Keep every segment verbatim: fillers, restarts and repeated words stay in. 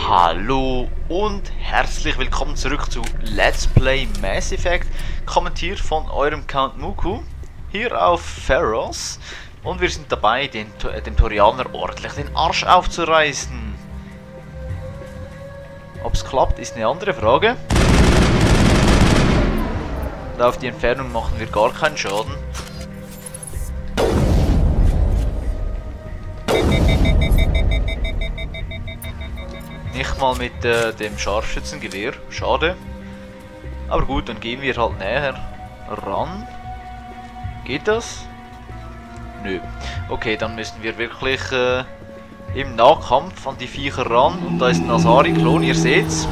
Hallo und herzlich willkommen zurück zu Let's Play Mass Effect, kommentiert von eurem Count Muku, hier auf Pharos. Und wir sind dabei, den, dem Turianer ordentlich den Arsch aufzureißen. Ob es klappt, ist eine andere Frage. Und auf die Entfernung machen wir gar keinen Schaden. Nicht mal mit äh, dem Scharfschützengewehr. Schade. Aber gut, dann gehen wir halt näher ran. Geht das? Nö. Okay, dann müssen wir wirklich äh, im Nahkampf an die Viecher ran. Und da ist ein Asari-Klon, ihr seht's.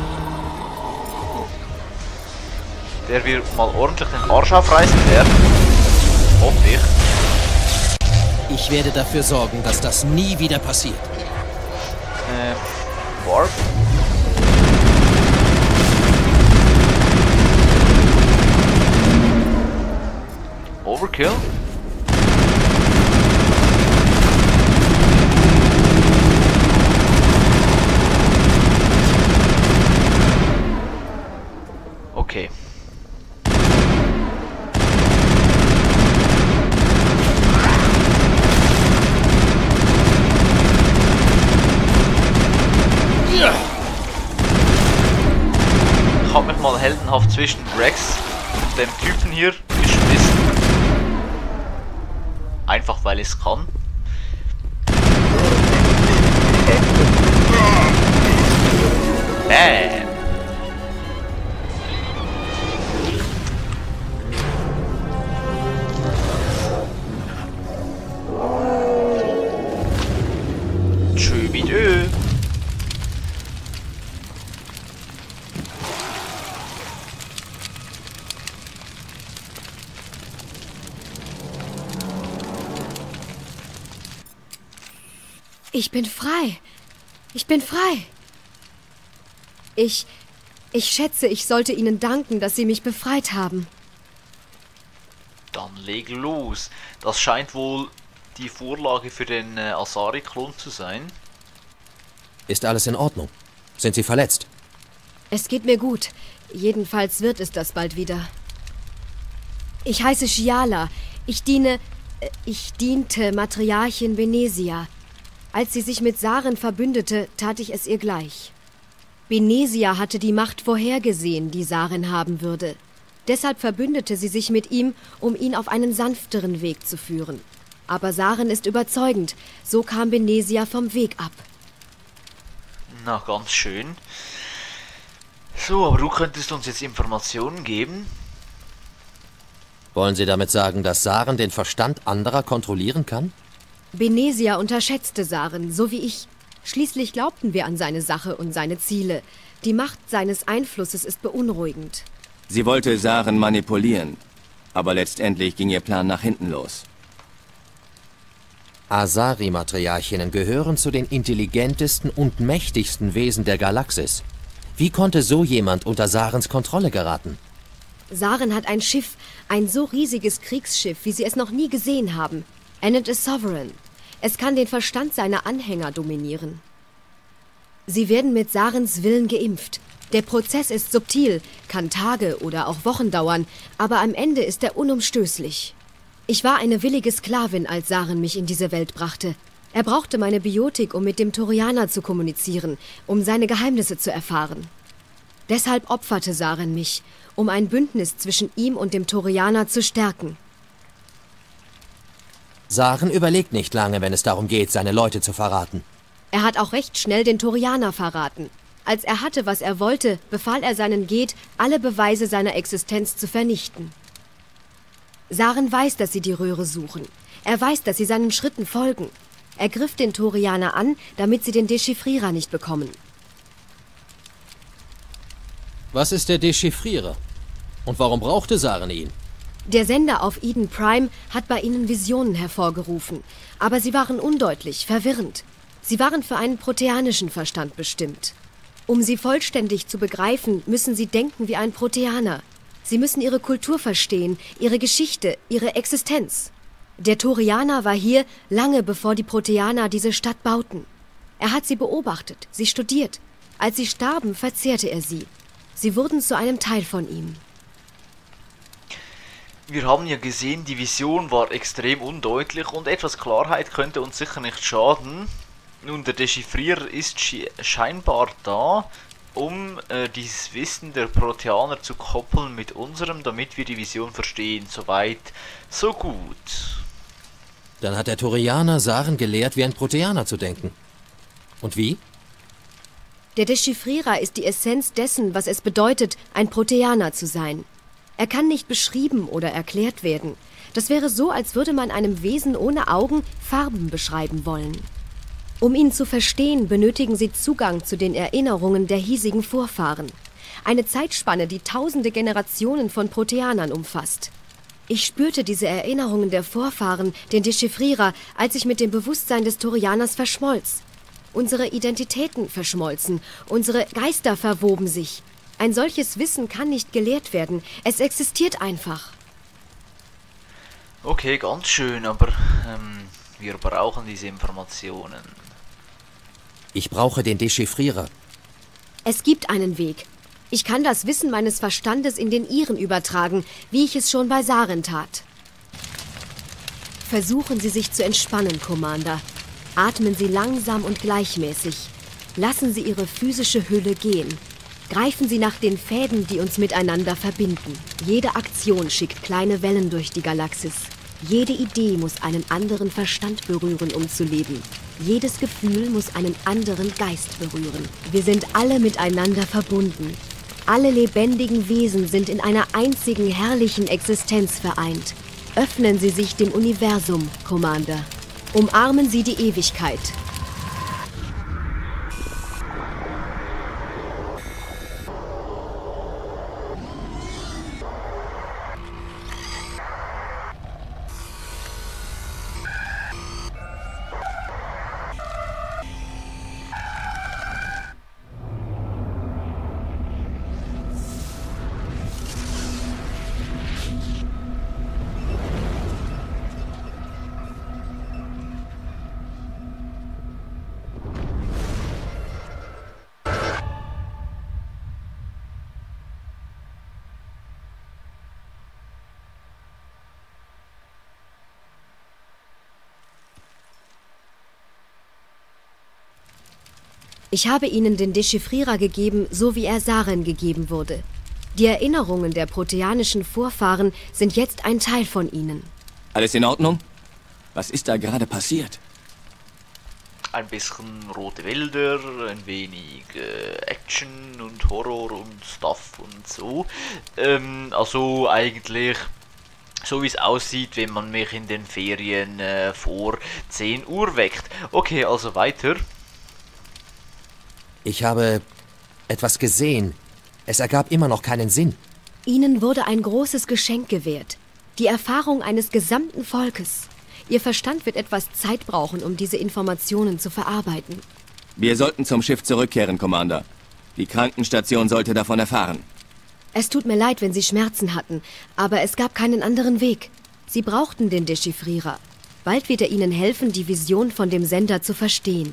Der wird mal ordentlich den Arsch aufreißen werden. Hoffe ich. Ich werde dafür sorgen, dass das nie wieder passiert. Äh, Warp. Overkill. Okay. Ich habe mich mal heldenhaft zwischen Rex und dem Typen hier geschmissen. Einfach weil ich es kann. Bam. Tschübidö. Ich bin frei. Ich bin frei. Ich... Ich schätze, ich sollte Ihnen danken, dass Sie mich befreit haben. Dann leg los. Das scheint wohl die Vorlage für den äh, Asari-Klon zu sein. Ist alles in Ordnung? Sind Sie verletzt? Es geht mir gut. Jedenfalls wird es das bald wieder. Ich heiße Shiala. Ich diene... Äh, ich diente Matriarchin Benezia. Als sie sich mit Saren verbündete, tat ich es ihr gleich. Benezia hatte die Macht vorhergesehen, die Saren haben würde. Deshalb verbündete sie sich mit ihm, um ihn auf einen sanfteren Weg zu führen. Aber Saren ist überzeugend, so kam Benezia vom Weg ab. Na, ganz schön. So, aber du könntest uns jetzt Informationen geben. Wollen Sie damit sagen, dass Saren den Verstand anderer kontrollieren kann? Benezia unterschätzte Saren, so wie ich. Schließlich glaubten wir an seine Sache und seine Ziele. Die Macht seines Einflusses ist beunruhigend. Sie wollte Saren manipulieren, aber letztendlich ging ihr Plan nach hinten los. Asari-Matriarchinnen gehören zu den intelligentesten und mächtigsten Wesen der Galaxis. Wie konnte so jemand unter Sarens Kontrolle geraten? Saren hat ein Schiff, ein so riesiges Kriegsschiff, wie sie es noch nie gesehen haben. Er nennt es Sovereign. Es kann den Verstand seiner Anhänger dominieren. Sie werden mit Sarens Willen geimpft. Der Prozess ist subtil, kann Tage oder auch Wochen dauern, aber am Ende ist er unumstößlich. Ich war eine willige Sklavin, als Saren mich in diese Welt brachte. Er brauchte meine Biotik, um mit dem Turianer zu kommunizieren, um seine Geheimnisse zu erfahren. Deshalb opferte Saren mich, um ein Bündnis zwischen ihm und dem Turianer zu stärken. Saren überlegt nicht lange, wenn es darum geht, seine Leute zu verraten. Er hat auch recht schnell den Turianer verraten. Als er hatte, was er wollte, befahl er seinen Geth, alle Beweise seiner Existenz zu vernichten. Saren weiß, dass sie die Röhre suchen. Er weiß, dass sie seinen Schritten folgen. Er griff den Turianer an, damit sie den Dechiffrierer nicht bekommen. Was ist der Dechiffrierer? Und warum brauchte Saren ihn? Der Sender auf Eden Prime hat bei ihnen Visionen hervorgerufen, aber sie waren undeutlich, verwirrend. Sie waren für einen proteanischen Verstand bestimmt. Um sie vollständig zu begreifen, müssen sie denken wie ein Proteaner. Sie müssen ihre Kultur verstehen, ihre Geschichte, ihre Existenz. Der Turianer war hier lange bevor die Proteaner diese Stadt bauten. Er hat sie beobachtet, sie studiert. Als sie starben, verzehrte er sie. Sie wurden zu einem Teil von ihm. Wir haben ja gesehen, die Vision war extrem undeutlich und etwas Klarheit könnte uns sicher nicht schaden. Nun, der Dechiffrierer ist scheinbar da, um äh, dieses Wissen der Proteaner zu koppeln mit unserem, damit wir die Vision verstehen. Soweit, so gut. Dann hat der Turianer Saren gelehrt, wie ein Proteaner zu denken. Und wie? Der Dechiffrierer ist die Essenz dessen, was es bedeutet, ein Proteaner zu sein. Er kann nicht beschrieben oder erklärt werden. Das wäre so, als würde man einem Wesen ohne Augen Farben beschreiben wollen. Um ihn zu verstehen, benötigen sie Zugang zu den Erinnerungen der hiesigen Vorfahren. Eine Zeitspanne, die tausende Generationen von Proteanern umfasst. Ich spürte diese Erinnerungen der Vorfahren, den Dechiffrierer, als ich mit dem Bewusstsein des Turianers verschmolz. Unsere Identitäten verschmolzen, unsere Geister verwoben sich. Ein solches Wissen kann nicht gelehrt werden. Es existiert einfach. Okay, ganz schön, aber ähm, wir brauchen diese Informationen. Ich brauche den Dechiffrierer. Es gibt einen Weg. Ich kann das Wissen meines Verstandes in den Ihren übertragen, wie ich es schon bei Saren tat. Versuchen Sie sich zu entspannen, Commander. Atmen Sie langsam und gleichmäßig. Lassen Sie Ihre physische Hülle gehen. Greifen Sie nach den Fäden, die uns miteinander verbinden. Jede Aktion schickt kleine Wellen durch die Galaxis. Jede Idee muss einen anderen Verstand berühren, um zu leben. Jedes Gefühl muss einen anderen Geist berühren. Wir sind alle miteinander verbunden. Alle lebendigen Wesen sind in einer einzigen herrlichen Existenz vereint. Öffnen Sie sich dem Universum, Commander. Umarmen Sie die Ewigkeit. Ich habe Ihnen den Dechiffrierer gegeben, so wie er Saren gegeben wurde. Die Erinnerungen der proteanischen Vorfahren sind jetzt ein Teil von Ihnen. Alles in Ordnung? Was ist da gerade passiert? Ein bisschen rote Wälder, ein wenig äh, Action und Horror und Stuff und so. Ähm, also eigentlich so wie es aussieht, wenn man mich in den Ferien äh, vor zehn Uhr weckt. Okay, also weiter. Ich habe etwas gesehen. Es ergab immer noch keinen Sinn. Ihnen wurde ein großes Geschenk gewährt. Die Erfahrung eines gesamten Volkes. Ihr Verstand wird etwas Zeit brauchen, um diese Informationen zu verarbeiten. Wir sollten zum Schiff zurückkehren, Commander. Die Krankenstation sollte davon erfahren. Es tut mir leid, wenn Sie Schmerzen hatten, aber es gab keinen anderen Weg. Sie brauchten den Dechiffrierer. Bald wird er Ihnen helfen, die Vision von dem Sender zu verstehen.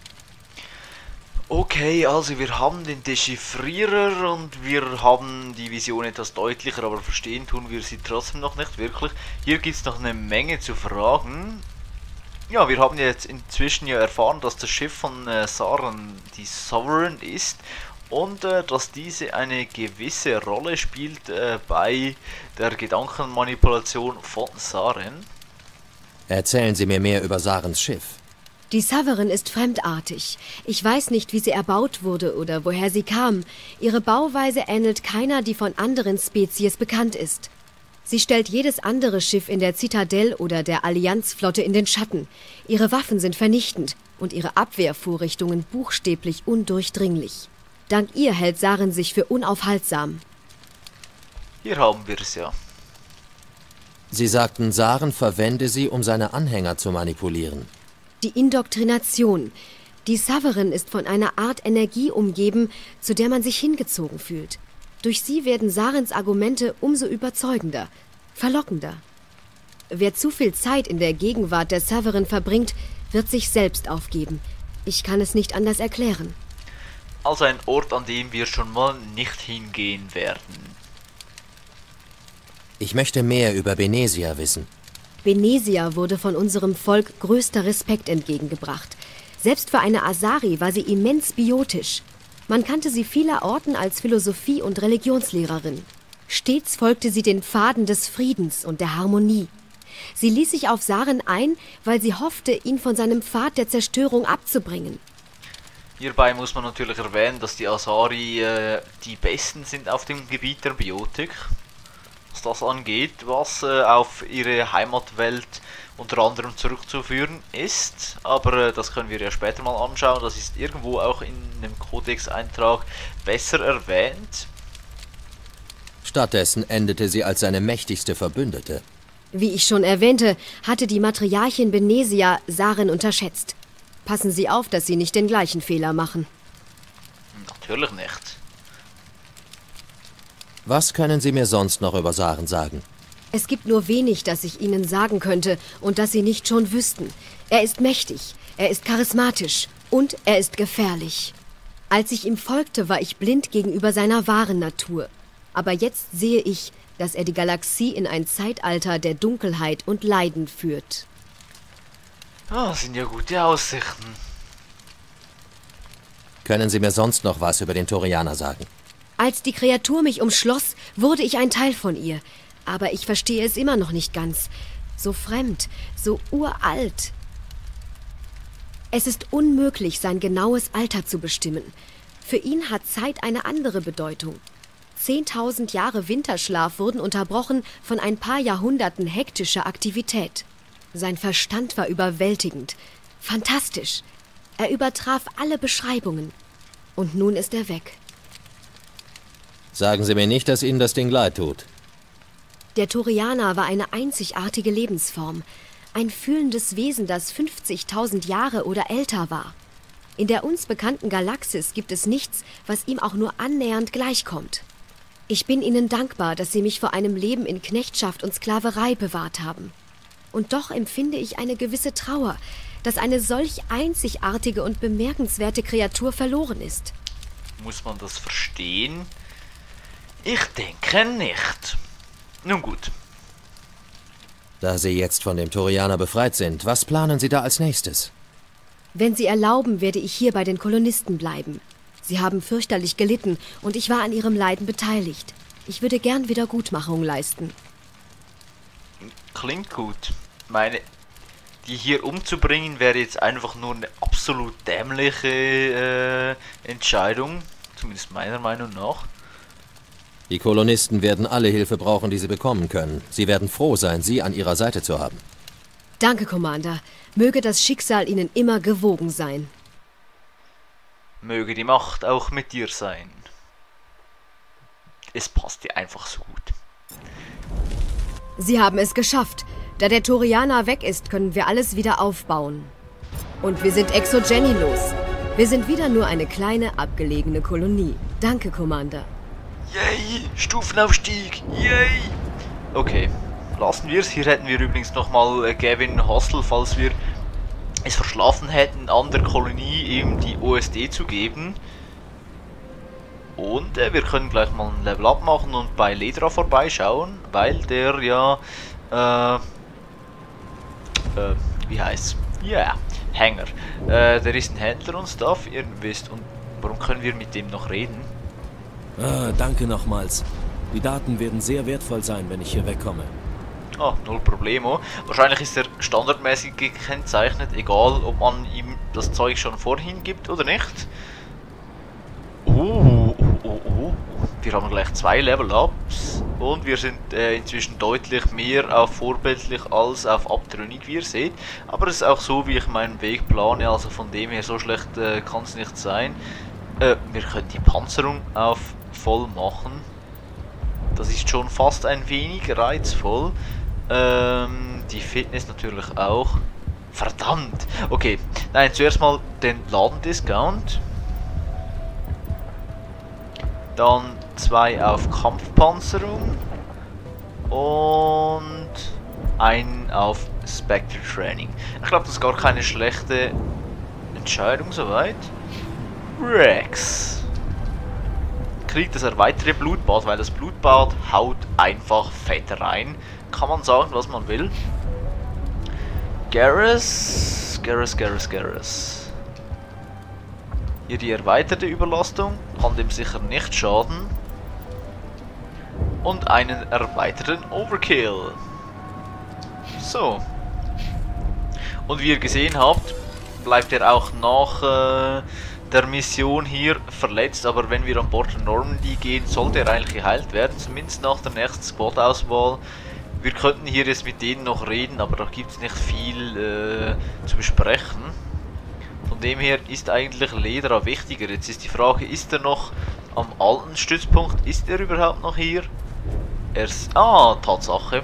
Okay, also wir haben den Dechiffrierer und wir haben die Vision etwas deutlicher, aber verstehen tun wir sie trotzdem noch nicht wirklich. Hier gibt es noch eine Menge zu fragen. Ja, wir haben jetzt inzwischen ja erfahren, dass das Schiff von äh, Saren die Sovereign ist und äh, dass diese eine gewisse Rolle spielt äh, bei der Gedankenmanipulation von Saren. Erzählen Sie mir mehr über Sarens Schiff. Die Sovereign ist fremdartig. Ich weiß nicht, wie sie erbaut wurde oder woher sie kam. Ihre Bauweise ähnelt keiner, die von anderen Spezies bekannt ist. Sie stellt jedes andere Schiff in der Zitadelle oder der Allianzflotte in den Schatten. Ihre Waffen sind vernichtend und ihre Abwehrvorrichtungen buchstäblich undurchdringlich. Dank ihr hält Saren sich für unaufhaltsam. Hier haben wir es ja. Sie sagten, Saren verwende sie, um seine Anhänger zu manipulieren. Die Indoktrination. Die Sovereign ist von einer Art Energie umgeben, zu der man sich hingezogen fühlt. Durch sie werden Sarens Argumente umso überzeugender, verlockender. Wer zu viel Zeit in der Gegenwart der Sovereign verbringt, wird sich selbst aufgeben. Ich kann es nicht anders erklären. Also ein Ort, an dem wir schon mal nicht hingehen werden. Ich möchte mehr über Benezia wissen. Benezia wurde von unserem Volk größter Respekt entgegengebracht. Selbst für eine Asari war sie immens biotisch. Man kannte sie vielerorten als Philosophie- und Religionslehrerin. Stets folgte sie den Pfaden des Friedens und der Harmonie. Sie ließ sich auf Saren ein, weil sie hoffte, ihn von seinem Pfad der Zerstörung abzubringen. Hierbei muss man natürlich erwähnen, dass die Asari äh, die Besten sind auf dem Gebiet der Biotik, was das angeht, was äh, auf ihre Heimatwelt unter anderem zurückzuführen ist. Aber äh, das können wir ja später mal anschauen, das ist irgendwo auch in einem Kodex-Eintrag besser erwähnt. Stattdessen endete sie als seine mächtigste Verbündete. Wie ich schon erwähnte, hatte die Matriarchin Benezia Saren unterschätzt. Passen Sie auf, dass Sie nicht den gleichen Fehler machen. Natürlich nicht. Was können Sie mir sonst noch über Saren sagen? Es gibt nur wenig, das ich Ihnen sagen könnte und das Sie nicht schon wüssten. Er ist mächtig, er ist charismatisch und er ist gefährlich. Als ich ihm folgte, war ich blind gegenüber seiner wahren Natur. Aber jetzt sehe ich, dass er die Galaxie in ein Zeitalter der Dunkelheit und Leiden führt. Ah, das sind ja gute Aussichten. Können Sie mir sonst noch was über den Turianer sagen? Als die Kreatur mich umschloss, wurde ich ein Teil von ihr. Aber ich verstehe es immer noch nicht ganz. So fremd, so uralt. Es ist unmöglich, sein genaues Alter zu bestimmen. Für ihn hat Zeit eine andere Bedeutung. Zehntausend Jahre Winterschlaf wurden unterbrochen von ein paar Jahrhunderten hektischer Aktivität. Sein Verstand war überwältigend, fantastisch. Er übertraf alle Beschreibungen. Und nun ist er weg. Sagen Sie mir nicht, dass Ihnen das Ding leid tut. Der Turianer war eine einzigartige Lebensform. Ein fühlendes Wesen, das fünfzigtausend Jahre oder älter war. In der uns bekannten Galaxis gibt es nichts, was ihm auch nur annähernd gleichkommt. Ich bin Ihnen dankbar, dass Sie mich vor einem Leben in Knechtschaft und Sklaverei bewahrt haben. Und doch empfinde ich eine gewisse Trauer, dass eine solch einzigartige und bemerkenswerte Kreatur verloren ist. Muss man das verstehen? Ich denke nicht. Nun gut. Da Sie jetzt von dem Turianer befreit sind, was planen Sie da als nächstes? Wenn Sie erlauben, werde ich hier bei den Kolonisten bleiben. Sie haben fürchterlich gelitten und ich war an ihrem Leiden beteiligt. Ich würde gern Wiedergutmachung leisten. Klingt gut. Meine, die hier umzubringen wäre jetzt einfach nur eine absolut dämliche äh, Entscheidung. Zumindest meiner Meinung nach. Die Kolonisten werden alle Hilfe brauchen, die sie bekommen können. Sie werden froh sein, Sie an ihrer Seite zu haben. Danke, Commander. Möge das Schicksal Ihnen immer gewogen sein. Möge die Macht auch mit dir sein. Es passt dir einfach so gut. Sie haben es geschafft. Da der Turianer weg ist, können wir alles wieder aufbauen. Und wir sind exogenilos. Wir sind wieder nur eine kleine, abgelegene Kolonie. Danke, Commander. Yay! Stufenaufstieg! Yay! Okay, lassen wir es. Hier hätten wir übrigens nochmal Gavin Hassel, falls wir es verschlafen hätten, an der Kolonie eben die O S D zu geben. Und äh, wir können gleich mal ein Level Up machen und bei Ledra vorbeischauen, weil der ja, äh, äh, wie heißt's? Ja, yeah, Hänger. Äh, der ist ein Händler und Stuff, ihr wisst. Und warum können wir mit dem noch reden? Ah, danke nochmals. Die Daten werden sehr wertvoll sein, wenn ich hier wegkomme. Ah, null Problemo. Wahrscheinlich ist er standardmäßig gekennzeichnet, egal ob man ihm das Zeug schon vorhin gibt oder nicht. Oh, oh, oh, oh. Wir haben gleich zwei Level-Ups und wir sind äh, inzwischen deutlich mehr auf vorbildlich als auf abtrünnig, wie ihr seht. Aber es ist auch so, wie ich meinen Weg plane, also von dem her so schlecht äh, kann es nicht sein. Äh, wir können die Panzerung auf voll machen. Das ist schon fast ein wenig reizvoll. Ähm, die Fitness natürlich auch. Verdammt! Okay, nein, zuerst mal den Ladendiscount. Dann zwei auf Kampfpanzerung. Und einen auf Spectre Training. Ich glaube, das ist gar keine schlechte Entscheidung soweit. Rex kriegt das erweiterte Blutbad, weil das Blutbad haut einfach fett rein. Kann man sagen, was man will. Garrus, Garrus, Garrus, Garrus. Hier die erweiterte Überlastung, kann dem sicher nicht schaden. Und einen erweiterten Overkill. So. Und wie ihr gesehen habt, bleibt er auch nach äh, der Mission hier verletzt. Aber wenn wir an Bord der Normandy gehen, sollte er eigentlich geheilt werden. Zumindest nach der nächsten Squad-Auswahl. Wir könnten hier jetzt mit denen noch reden, aber da gibt es nicht viel äh, zu besprechen. Von dem her ist eigentlich Ledra wichtiger. Jetzt ist die Frage, ist er noch am alten Stützpunkt? Ist er überhaupt noch hier? Er ist... Ah, Tatsache.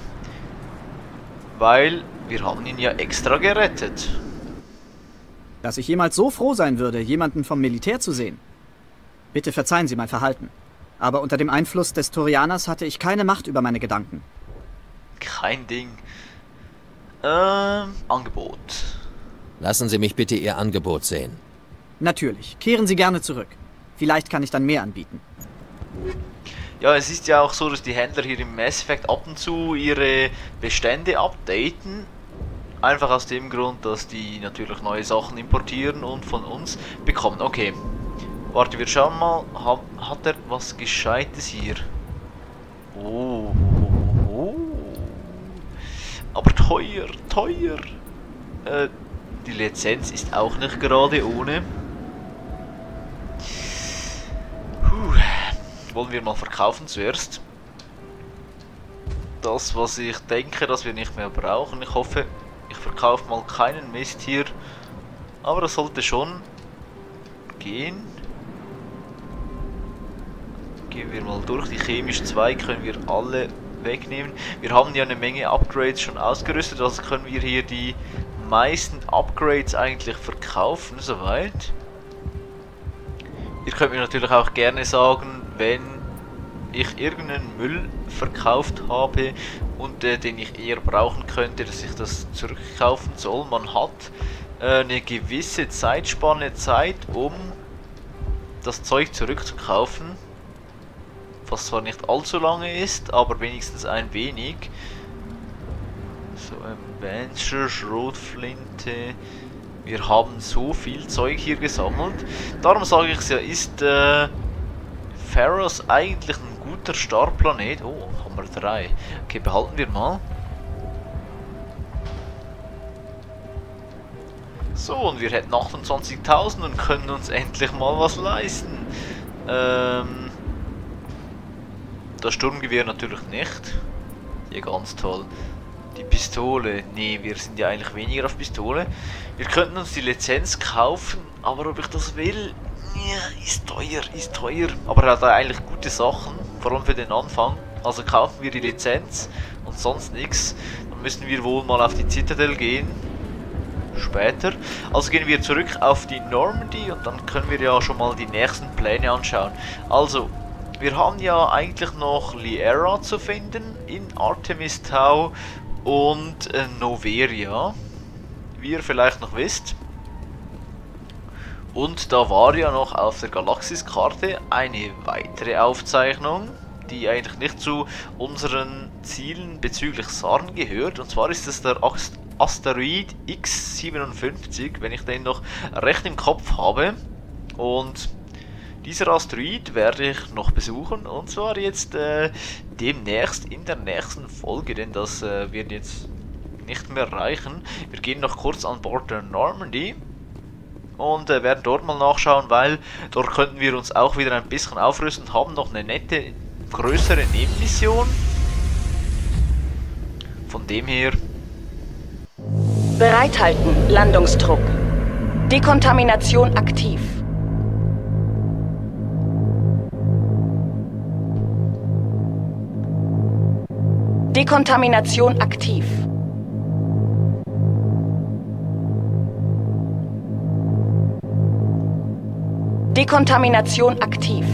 Weil wir haben ihn ja extra gerettet. Dass ich jemals so froh sein würde, jemanden vom Militär zu sehen. Bitte verzeihen Sie mein Verhalten. Aber unter dem Einfluss des Turianers hatte ich keine Macht über meine Gedanken. Kein Ding. Ähm, Angebot. Lassen Sie mich bitte Ihr Angebot sehen. Natürlich. Kehren Sie gerne zurück. Vielleicht kann ich dann mehr anbieten. Ja, es ist ja auch so, dass die Händler hier im Mass Effect ab und zu ihre Bestände updaten. Einfach aus dem Grund, dass die natürlich neue Sachen importieren und von uns bekommen. Okay. Warte, wir schauen mal. Hat, hat er was Gescheites hier? Oh. oh. Aber teuer, teuer. Äh, die Lizenz ist auch nicht gerade ohne. Puh. Wollen wir mal verkaufen zuerst. Das, was ich denke, dass wir nicht mehr brauchen. Ich hoffe, ich verkaufe mal keinen Mist hier. Aber das sollte schon gehen. Gehen wir mal durch. Die chemischen zwei können wir alle wegnehmen. Wir haben ja eine Menge Upgrades schon ausgerüstet. Also können wir hier die meisten Upgrades eigentlich verkaufen. Soweit. Ihr könnt mir natürlich auch gerne sagen, wenn ich irgendeinen Müll verkauft habe und äh, den ich eher brauchen könnte, dass ich das zurückkaufen soll. Man hat äh, eine gewisse Zeitspanne Zeit, um das Zeug zurückzukaufen, was zwar nicht allzu lange ist, aber wenigstens ein wenig. So, ein Bencher, Schrotflinte. Wir haben so viel Zeug hier gesammelt. Darum sage ich es ja, ist äh, Pharos eigentlich ein guter Startplanet. Oh, haben wir drei. Okay, behalten wir mal. So, und wir hätten achtundzwanzigtausend und können uns endlich mal was leisten. Ähm, das Sturmgewehr natürlich nicht. Ja, ganz toll. Die Pistole. Nee, wir sind ja eigentlich weniger auf Pistole. Wir könnten uns die Lizenz kaufen, aber ob ich das will, ja, ist teuer, ist teuer. Aber er hat eigentlich gute Sachen, vor allem für den Anfang. Also kaufen wir die Lizenz und sonst nichts. Dann müssen wir wohl mal auf die Citadel gehen. Später. Also gehen wir zurück auf die Normandy und dann können wir ja schon mal die nächsten Pläne anschauen. Also, wir haben ja eigentlich noch Liara zu finden in Artemis Tau und äh, Noveria, wie ihr vielleicht noch wisst. Und da war ja noch auf der Galaxiskarte eine weitere Aufzeichnung, die eigentlich nicht zu unseren Zielen bezüglich Sarn gehört. Und zwar ist es der Asteroid X siebenundfünfzig, wenn ich den noch recht im Kopf habe. Und dieser Asteroid werde ich noch besuchen, und zwar jetzt äh, demnächst in der nächsten Folge, denn das äh, wird jetzt nicht mehr reichen. Wir gehen noch kurz an Bord der Normandy und äh, werden dort mal nachschauen, weil dort könnten wir uns auch wieder ein bisschen aufrüsten und haben noch eine nette, größere Nebenmission. Von dem her... Bereithalten, Landungsdruck. Dekontamination aktiv. Dekontamination aktiv. Dekontamination aktiv.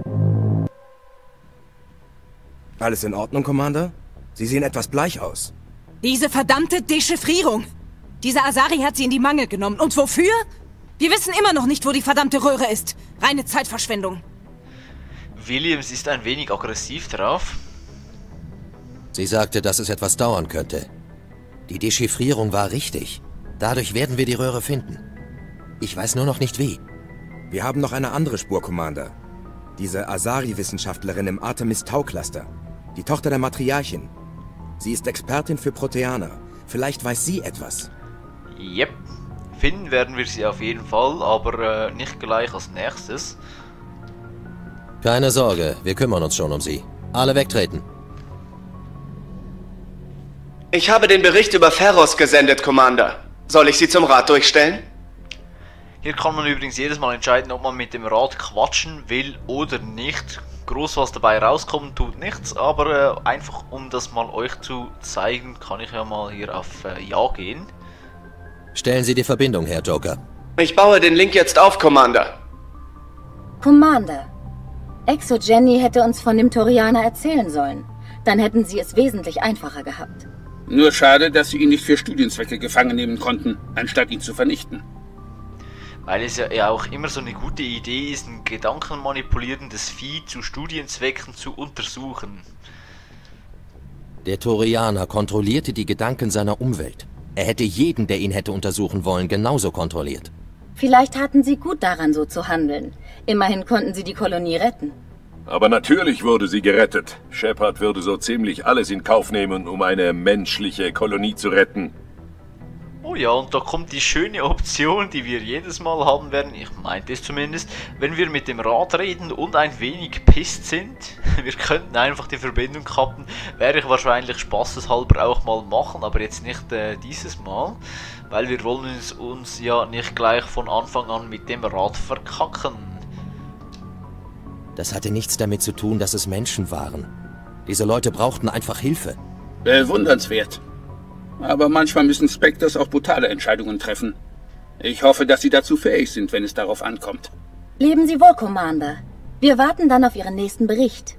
Alles in Ordnung, Commander? Sie sehen etwas bleich aus. Diese verdammte Dechiffrierung! Dieser Asari hat sie in die Mangel genommen. Und wofür? Wir wissen immer noch nicht, wo die verdammte Röhre ist. Reine Zeitverschwendung. Williams ist ein wenig aggressiv drauf. Sie sagte, dass es etwas dauern könnte. Die Dechiffrierung war richtig. Dadurch werden wir die Röhre finden. Ich weiß nur noch nicht wie. Wir haben noch eine andere Spur, Commander. Diese Asari-Wissenschaftlerin im Artemis-Tau-Cluster. Die Tochter der Matriarchin. Sie ist Expertin für Proteaner. Vielleicht weiß sie etwas. Yep. Finden werden wir sie auf jeden Fall, aber äh, nicht gleich als nächstes. Keine Sorge, wir kümmern uns schon um sie. Alle wegtreten. Ich habe den Bericht über Ferros gesendet, Commander. Soll ich Sie zum Rat durchstellen? Hier kann man übrigens jedes Mal entscheiden, ob man mit dem Rat quatschen will oder nicht. Groß was dabei rauskommt, tut nichts, aber äh, einfach um das mal euch zu zeigen, kann ich ja mal hier auf äh, Ja gehen. Stellen Sie die Verbindung her, Joker. Ich baue den Link jetzt auf, Commander. Commander, Exo Jenny hätte uns von dem Turianer erzählen sollen. Dann hätten sie es wesentlich einfacher gehabt. Nur schade, dass sie ihn nicht für Studienzwecke gefangen nehmen konnten, anstatt ihn zu vernichten. Weil es ja, ja auch immer so eine gute Idee ist, ein gedankenmanipulierendes Vieh zu Studienzwecken zu untersuchen. Der Turianer kontrollierte die Gedanken seiner Umwelt. Er hätte jeden, der ihn hätte untersuchen wollen, genauso kontrolliert. Vielleicht taten sie gut daran, so zu handeln. Immerhin konnten sie die Kolonie retten. Aber natürlich wurde sie gerettet. Shepard würde so ziemlich alles in Kauf nehmen, um eine menschliche Kolonie zu retten. Oh ja, und da kommt die schöne Option, die wir jedes Mal haben werden, ich meinte es zumindest, wenn wir mit dem Rat reden und ein wenig pisst sind, wir könnten einfach die Verbindung kappen, werde ich wahrscheinlich spaßeshalber auch mal machen, aber jetzt nicht äh, dieses Mal, weil wir wollen uns, uns ja nicht gleich von Anfang an mit dem Rat verkacken. Das hatte nichts damit zu tun, dass es Menschen waren. Diese Leute brauchten einfach Hilfe. Bewundernswert. Aber manchmal müssen Spectres auch brutale Entscheidungen treffen. Ich hoffe, dass sie dazu fähig sind, wenn es darauf ankommt. Leben Sie wohl, Commander. Wir warten dann auf Ihren nächsten Bericht.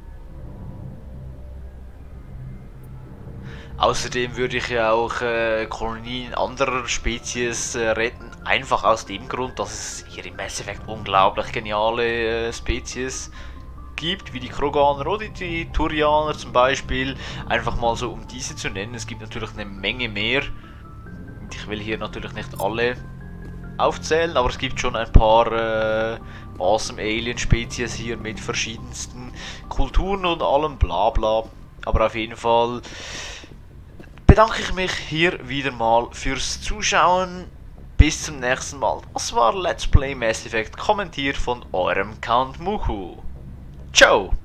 Außerdem würde ich ja auch äh, Kolonien anderer Spezies äh, retten. Einfach aus dem Grund, dass es hier im Mass Effect unglaublich geniale äh, Spezies gibt, wie die Kroganer oder die Turianer zum Beispiel. Einfach mal so, um diese zu nennen. Es gibt natürlich eine Menge mehr. Ich will hier natürlich nicht alle aufzählen, aber es gibt schon ein paar äh, awesome Alien-Spezies hier mit verschiedensten Kulturen und allem bla bla. Aber auf jeden Fall bedanke ich mich hier wieder mal fürs Zuschauen. Bis zum nächsten Mal. Das war Let's Play Mass Effect, kommentiert von eurem Count Muhu. Ciao!